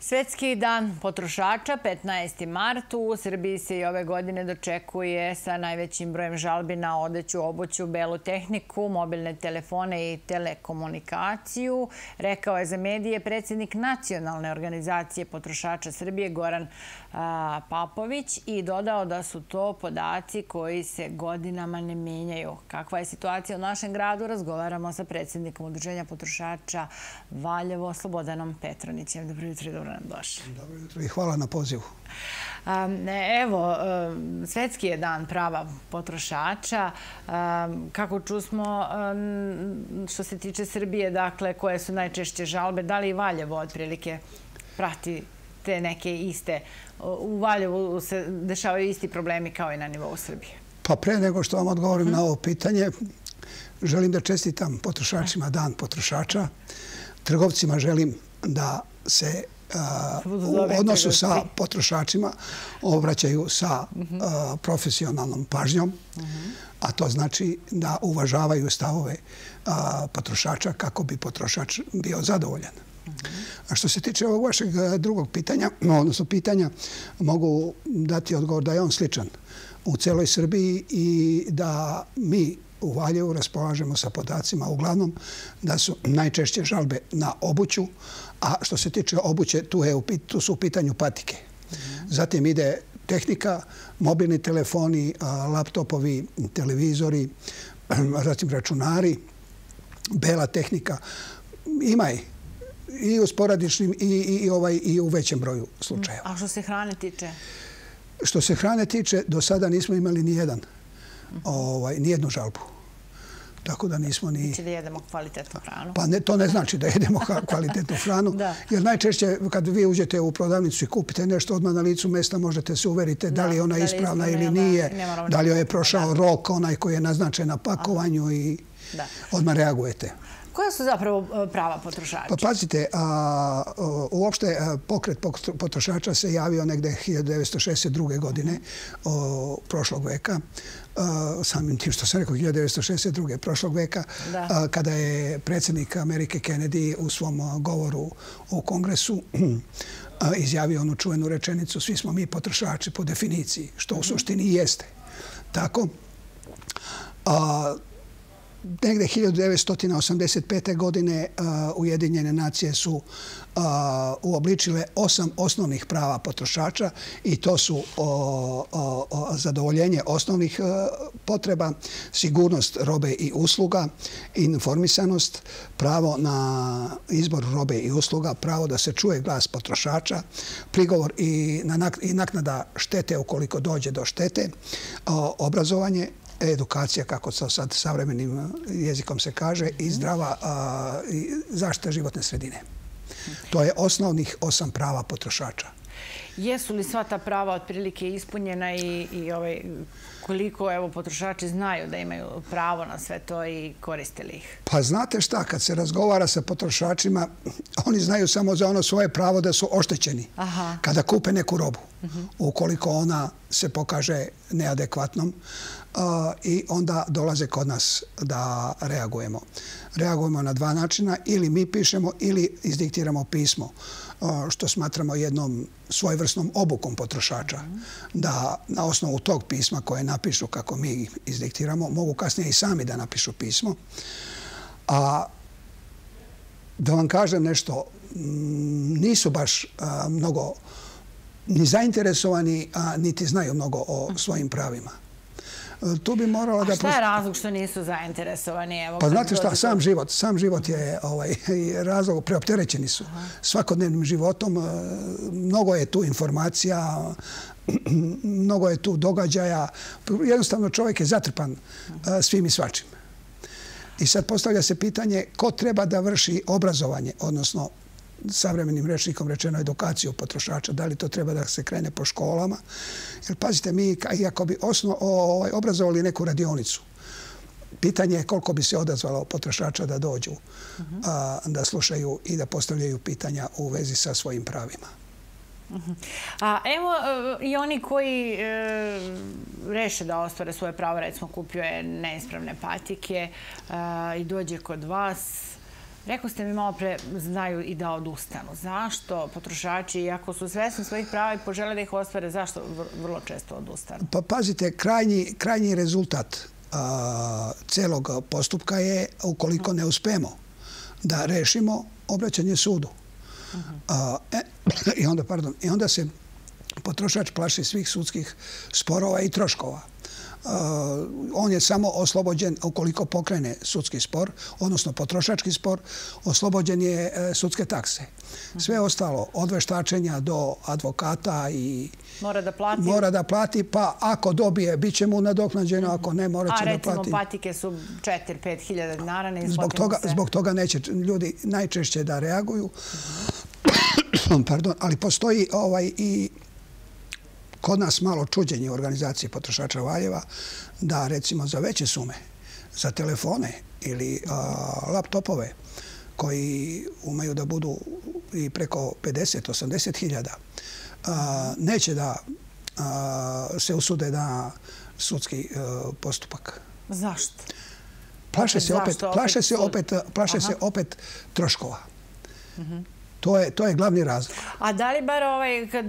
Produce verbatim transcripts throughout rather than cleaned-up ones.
Svetski dan potrošača, petnaesti mart, u Srbiji se i ove godine dočekuje sa najvećim brojem žalbi na odeću, obuću, belu tehniku, mobilne telefone i telekomunikaciju. Rekao je za medije predsjednik Nacionalne organizacije potrošača Srbije Goran Papović i dodao da su to podaci koji se godinama ne menjaju. Kakva je situacija u našem gradu? Razgovaramo sa predsjednikom Udruženja potrošača Valjevo, Slobodanom Petronićem. Dobro jutro i dobro nam došli. Dobro jutro i hvala na pozivu. Evo, Svetski je dan prava potrošača. Kako čusmo, što se tiče Srbije, dakle, koje su najčešće žalbe, da li i Valjevo otprilike prati te neke iste? U Valjevu se dešavaju isti problemi kao i na nivou Srbije. Pa pre nego što vam odgovorim na ovo pitanje, želim da čestitam potrošačima dan potrošača. Trgovcima želim da se u odnosu sa potrošačima obraćaju sa profesionalnom pažnjom, a to znači da uvažavaju stavove potrošača kako bi potrošač bio zadovoljan. A što se tiče ovog vašeg drugog pitanja, odnosno pitanja, mogu dati odgovor da je on sličan u celoj Srbiji i da mi u Valjevu raspolažemo sa podacima uglavnom da su najčešće žalbe na obuću, a što se tiče obuće, tu su u pitanju patike. Zatim ide tehnika, mobilni telefoni, laptopovi, televizori, zatim računari, bela tehnika. Ima je i u sporadičnim i u većem broju slučajeva. A što se hrane tiče? Što se hrane tiče, do sada nismo imali ni jedan, ni jednu žalbu. Tako da nismo ni... Znači da jedemo kvalitetnu hranu? Pa to ne znači da jedemo kvalitetnu hranu. Jer najčešće kad vi uđete u prodavnicu i kupite nešto, odmah na licu mesta možete se uveriti da li je ona ispravna ili nije, da li joj je prošao rok, onaj koji je naznačen na pakovanju i odmah reagujete. Koja su zapravo prava potrošača? Pa pazite, uopšte pokret potrošača se javio negde hiljadu devetsto šezdeset druge godine prošlog veka. Samim tim što sam rekao hiljadu devetsto šezdeset druge prošlog veka, kada je predsjednik Amerike Kennedy u svom govoru u Kongresu izjavio onu čuvenu rečenicu svi smo mi potrošači po definiciji, što u suštini i jeste. Tako, negde hiljadu devetsto osamdeset pete. godine Ujedinjene nacije su uobličile osam osnovnih prava potrošača i to su zadovoljenje osnovnih potreba, sigurnost robe i usluga, informisanost, pravo na izbor robe i usluga, pravo da se čuje glas potrošača, prigovor i naknada štete ukoliko dođe do štete, obrazovanje, edukacija, kako to sad savremenim jezikom se kaže, i zdrava zaštita životne sredine. To je osnovnih osam prava potrošača. Jesu li sva ta prava otprilike ispunjena i koliko potrošači znaju da imaju pravo na sve to i koriste li ih? Pa znate šta, kad se razgovara sa potrošačima, oni znaju samo za ono svoje pravo da su oštećeni kada kupe neku robu, ukoliko ona se pokaže neadekvatnom, i onda dolaze kod nas da reagujemo. Reagujemo na dva načina, ili mi pišemo ili izdiktiramo pismo, što smatramo jednom svojevrsnom obukom potrošača, da na osnovu tog pisma koje napišu kako mi izdiktiramo, mogu kasnije i sami da napišu pismo. A da vam kažem nešto, nisu baš mnogo ni zainteresovani, niti znaju mnogo o svojim pravima. Tu bi morala da... A šta je razlog što nisu zainteresovani? Pa znate šta, sam život. Sam život je razlog, preopterećeni su svakodnevnim životom. Mnogo je tu informacija, mnogo je tu događaja. Jednostavno čovjek je zatrpan svim i svačim. I sad postavlja se pitanje ko treba da vrši obrazovanje, odnosno savremenim rečnikom rečeno edukaciju potrošača, da li to treba da se krene po školama. Jer pazite, mi iako bi obrazovali neku radionicu, pitanje je koliko bi se odazvalo potrošača da dođu, da slušaju i da postavljaju pitanja u vezi sa svojim pravima. Evo i oni koji reše da ostvare svoje pravo, recimo kupio je neispravne patike i dođe kod vas, Rekao ste mi malo pre, znaju i da odustanu. Zašto potrošači, iako su svesni svojih prava i požele da ih ostvare, zašto vrlo često odustanu? Pa pazite, krajnji rezultat celog postupka je, ukoliko ne uspemo da rešimo, obraćanje sudu. I onda, pardon, i onda se potrošač plaši svih sudskih sporova i troškova. On je samo oslobođen, ukoliko pokrene sudski spor, odnosno potrošački spor, oslobođen je sudske takse. Sve ostalo, od veštačenja do advokata i mora da plati, mora da plati, pa ako dobije, bit će mu nadoknađeno, ako ne, morat će da plati. A recimo patike su četiri do pet hiljada dinara, ne zbog toga, zbog toga neće ljudi najčešće da reaguju. Pardon, ali postoji ovaj i kod nas malo čuđenje u organizaciji potrošača Valjeva da recimo za veće sume, za telefone ili laptopove koji umeju da budu i preko pedeset do osamdeset hiljada, neće da se usude na sudski postupak. Zašto? Plaše se opet, plaše se opet, plaše se opet troškova. To je, to je glavni razlog. A da li bar ovaj, kad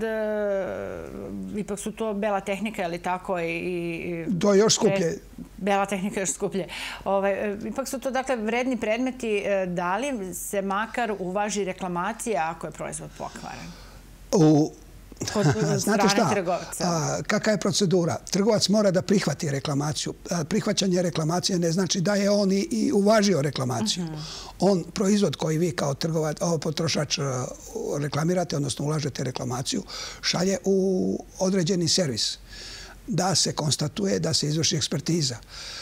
ipak su to bela tehnika ili tako i... To je još skuplje. Bela tehnika je još skuplje. Ovaj, ipak su to, dakle, vredni predmeti. Da li se makar uvaži reklamacija ako je proizvod pokvaren? U... Kod Znate strane trgovca. Kakva je procedura? Trgovac mora da prihvati reklamaciju. Prihvaćanje reklamacije ne znači da je on i uvažio reklamaciju. On, proizvod koji vi kao potrošač reklamirate, odnosno ulažete reklamaciju, šalje u određeni servis da se konstatuje, da se izvrši ekspertiza.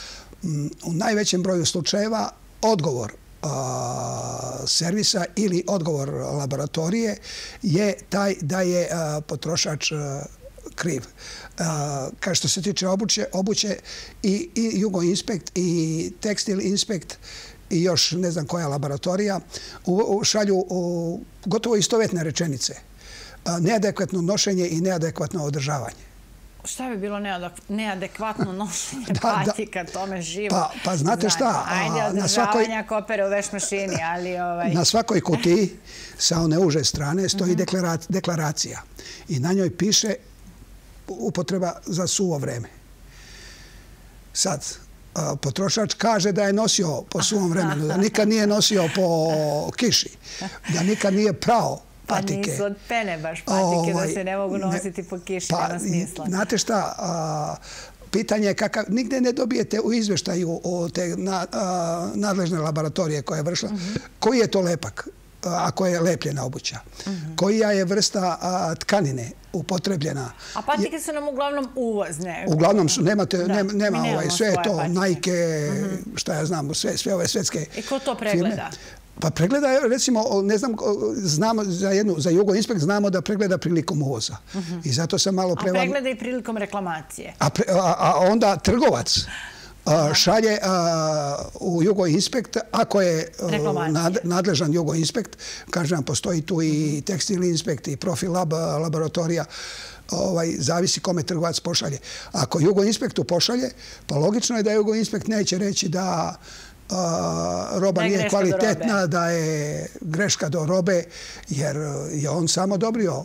U najvećem broju slučajeva odgovor servisa ili odgovor laboratorije je taj da je potrošač kriv. Kao što se tiče obuće i Jugoinspekt i Tekstil Inspekt i još ne znam koja laboratorija šalju gotovo istovetne rečenice. Neadekvatno nošenje i neadekvatno održavanje. Šta bi bilo neadekvatno nošenje patika, tome živo? Pa znate šta? Ajde, održavanja kopere u veš mašini, ali... Na svakoj kutiji sa one uže strane stoji deklaracija i na njoj piše upotreba za suvo vreme. Sad, potrošač kaže da je nosio po suvom vremenu, da nikad nije nosio po kiši, da nikad nije prao patike. Pa nisu od pene baš patike da se ne mogu nositi po kiši, nema smisla. Znate šta, pitanje je kakav, nigde ne dobijete u izveštaju od te nadležne laboratorije koja je vršila, koji je to lepak, ako je lepljena obuća, koja je vrsta tkanine upotrebljena. A patike su nam uglavnom uvozne. Uglavnom su, nema sve je to, Nike, šta ja znam, sve ove svetske firme. I ko to pregleda? Pa pregleda, recimo, ne znam, znamo za jednu, za Jugoinspekt znamo da pregleda prilikom uvoza. I zato sam malo pre... A pregleda i prilikom reklamacije. A onda trgovac šalje u Jugoinspekt, ako je nadležan Jugoinspekt, kaže nam, postoji tu i Tekstil Inspekt i Profil Lab laboratorija, zavisi kome trgovac pošalje. Ako Jugoinspektu pošalje, pa logično je da Jugoinspekt neće reći da roba nije kvalitetna, da je greška do robe, jer je on samo odobrio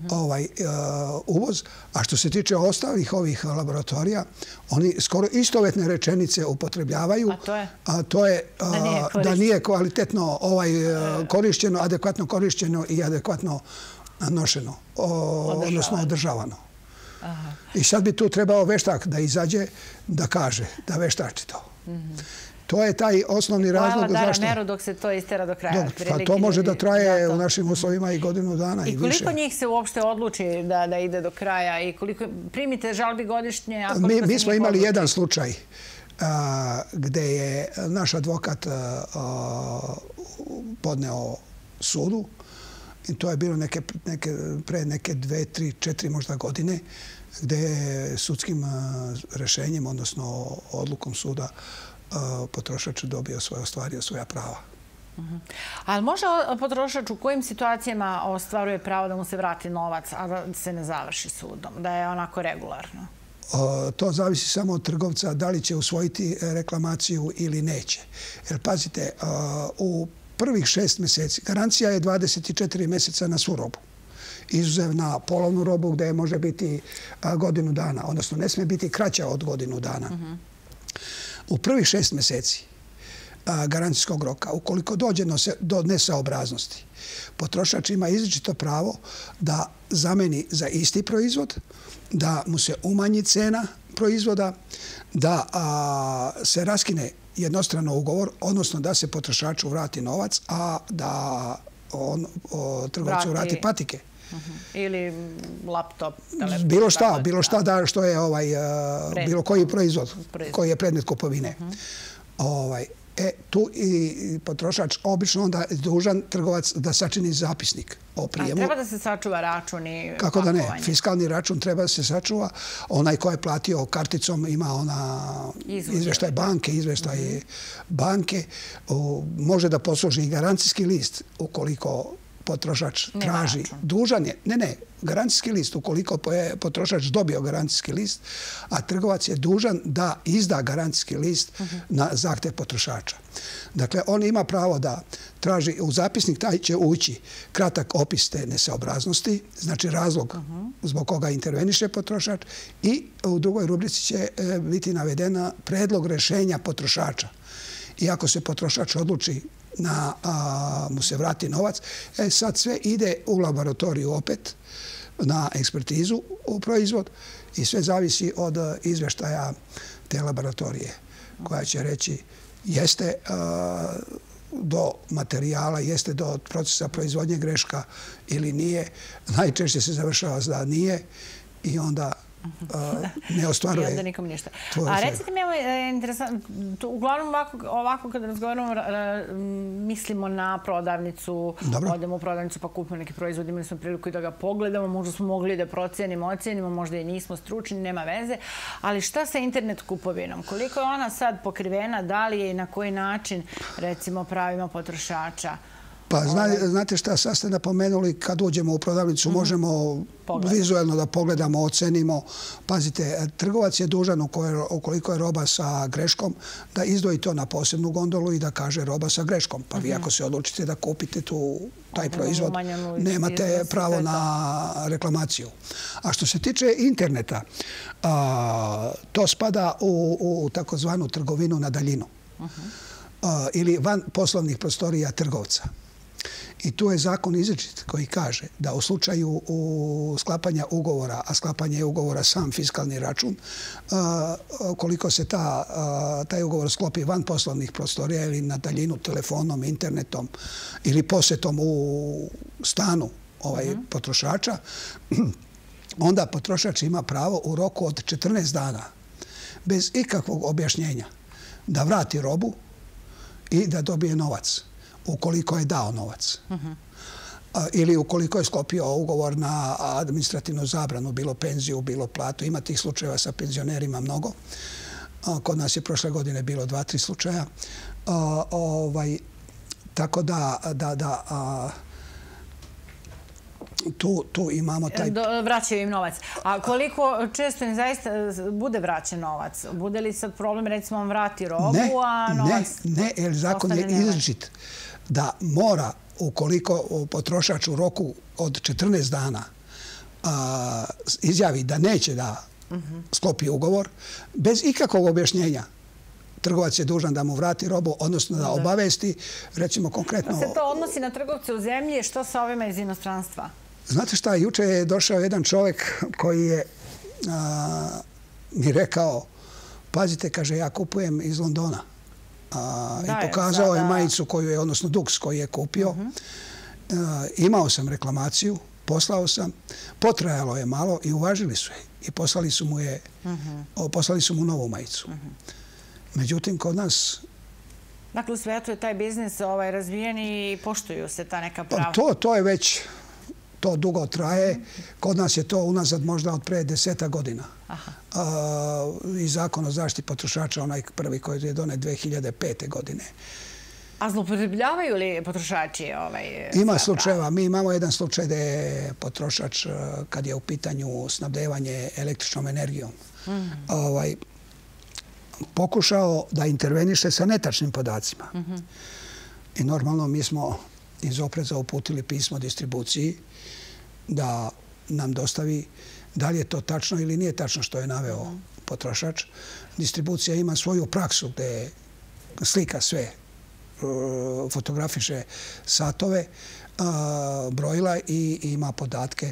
uvoz. A što se tiče ostalih ovih laboratorija, oni skoro istovetne rečenice upotrebljavaju. A to je da nije kvalitetno korišćeno, adekvatno korišćeno i adekvatno nošeno, odnosno održavano. I sad bi tu trebao veštak da izađe, da kaže, da veštači to. To je taj osnovni razlog zašto... Hvala dara meru dok se to istera do kraja. Pa to može da traje u našim uslovima i godinu dana i više. I koliko njih se uopšte odluči da ide do kraja i koliko primite žalbi godišnje? Mi smo imali jedan slučaj gde je naš advokat podneo sudu i to je bilo pre neke dve, tri, četiri možda godine gde je sudskim rešenjem, odnosno odlukom suda, potrošač dobio svoje, ostvario svoja prava. Ali može potrošač u kojim situacijama ostvaruje pravo da mu se vrati novac, a da se ne završi sudom, da je onako regularno? To zavisi samo od trgovca da li će usvojiti reklamaciju ili neće. Jer pazite, u prvih šest mjeseci, garancija je dvadeset četiri mjeseca na svu robu. Izuzev na polovnu robu gdje može biti godinu dana, odnosno ne smije biti kraća od godinu dana. U prvih šest mjeseci garancijskog roka, ukoliko dođe do nesaobraznosti, potrošač ima izričito pravo da zameni za isti proizvod, da mu se umanji cena proizvoda, da se raskine jednostrano ugovor, odnosno da se potrošaču vrati novac, a da trgovcu vrati patike. Ili laptop, telefon. Bilo šta, bilo šta da što je bilo koji proizvod koji je predmet kupovine. E, tu i potrošač obično onda je dužan trgovac da sačini zapisnik o prijemu. A treba da se sačuva račun i pakovanje? Kako da ne? Fiskalni račun treba da se sačuva. Onaj ko je platio karticom ima ona izveštaj banke, izveštaj banke. Može da posluži i garancijski list ukoliko potrošač traži. Dužan je. Ne, ne. Garancijski list, ukoliko je potrošač dobio garancijski list, a trgovac je dužan da izda garancijski list na zahtev potrošača. Dakle, on ima pravo da traži, u zapisnik taj će ući kratak opis te nesaobraznosti, znači razlog zbog koga interveniše potrošač, i u drugoj rubrici će biti navedena predlog rešenja potrošača. I ako se potrošač odluči da mu se vrati novac, e sad sve ide u laboratoriju opet na ekspertizu u proizvod i sve zavisi od izveštaja te laboratorije koja će reći jeste do materijala, jeste do procesa proizvodnje greška ili nije. Najčešće se završava da nije i onda ne ostvaruje. I onda nikom ništa. A recite mi, evo je interesantno, uglavnom ovako kada razgovaramo, mislimo na prodavnicu, odemo u prodavnicu pa kupimo neki proizvod, imali smo priliku i da ga pogledamo, možda smo mogli da procenimo, ocenimo, možda i nismo stručni, nema veze, ali šta sa internet kupovinom? Koliko je ona sad pokrivena, da li je i na koji način, recimo, pravima potrošača? Pa znate šta, sad ste napomenuli, kad uđemo u prodavnicu možemo vizualno da pogledamo, ocenimo. Pazite, trgovac je dužan ukoliko je roba sa greškom da izdvoji to na posebnu gondolu i da kaže roba sa greškom. Pa vi ako se odlučite da kupite taj proizvod, nemate pravo na reklamaciju. A što se tiče interneta, to spada u takozvanu trgovinu na daljinu ili van poslovnih prostorija trgovca. I tu je zakon izričit koji kaže da u slučaju sklapanja ugovora, a sklapanje ugovora sam fiskalni račun, koliko se taj ugovor sklopi van poslovnih prostorija ili na daljinu telefonom, internetom ili posjetom u stanu potrošača, onda potrošač ima pravo u roku od četrnaest dana bez ikakvog objašnjenja da vrati robu i da dobije novac ukoliko je dao novac. Ili ukoliko je sklopio ugovor na administrativnu zabranu, bilo penziju, bilo platu. Ima tih slučajeva sa penzionerima mnogo. Kod nas je prošle godine bilo dva, tri slučaja. Tako da tu imamo taj... Vraćaju im novac. A koliko često im zaista bude vraćen novac? Bude li sad problem, recimo, on vrati robu, a novac... Ne, ne, jer zakon je izričit da mora, ukoliko potrošač u roku od četrnaest dana izjavi da neće da sklopi ugovor, bez ikakvog objašnjenja, trgovac je dužan da mu vrati robu, odnosno da obavesti, recimo konkretno... Pa se to odnosi na trgovce u zemlji, što sa ovima iz inostranstva? Znate šta, juče je došao jedan čovjek koji je mi rekao, pazite, kaže, ja kupujem iz Londona. I pokazao je majicu koju je, odnosno duks koji je kupio. Imao sam reklamaciju, poslao sam, potrajalo je malo i uvažili su je. I poslali su mu je, poslali su mu novu majicu. Međutim, kod nas... Dakle, u svijetu je taj biznis razvijen i poštuju se ta neka prava. To je već, to dugo traje. Kod nas je to unazad možda od pre deseta godina. I zakon o zaštiti potrošača, onaj prvi koji je donet dve hiljade pete. godine. A zloupotrebljavaju li potrošači ovaj... Ima slučajeva. Mi imamo jedan slučaj gde je potrošač, kad je u pitanju snabdevanje električnom energijom, pokušao da interveniše sa netačnim podacima. I normalno mi smo iz opreza uputili pismo distribuciji da nam dostavi da li je to tačno ili nije tačno što je naveo potrošač. Distribucija ima svoju praksu gde slika sve, fotografiše satove, brojila i ima podatke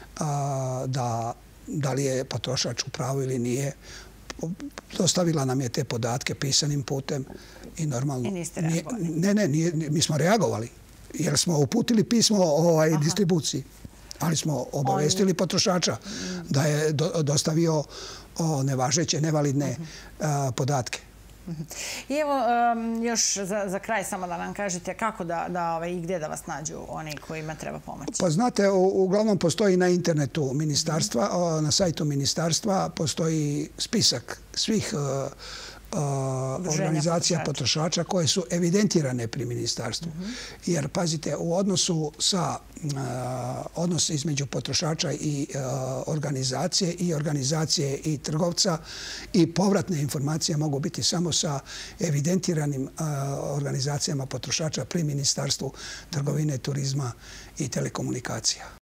da li je potrošač u pravu ili nije. Dostavila nam je te podatke pisanim putem i normalno... I niste reagovali? Ne, ne, mi smo reagovali jer smo uputili pismo distribuciji, ali smo obavestili potrošača da je dostavio nevažeće, nevalidne podatke. I evo, još za kraj samo da nam kažete kako da i gdje da vas nađu oni kojima treba pomoći. Pa znate, uglavnom postoji na internetu ministarstva, na sajtu ministarstva postoji spisak svih organizacija potrošača koje su evidentirane pri ministarstvu. Jer, pazite, u odnosu sa odnos između potrošača i organizacije i organizacije i trgovca i povratne informacije mogu biti samo sa evidentiranim organizacijama potrošača pri ministarstvu trgovine, turizma i telekomunikacija.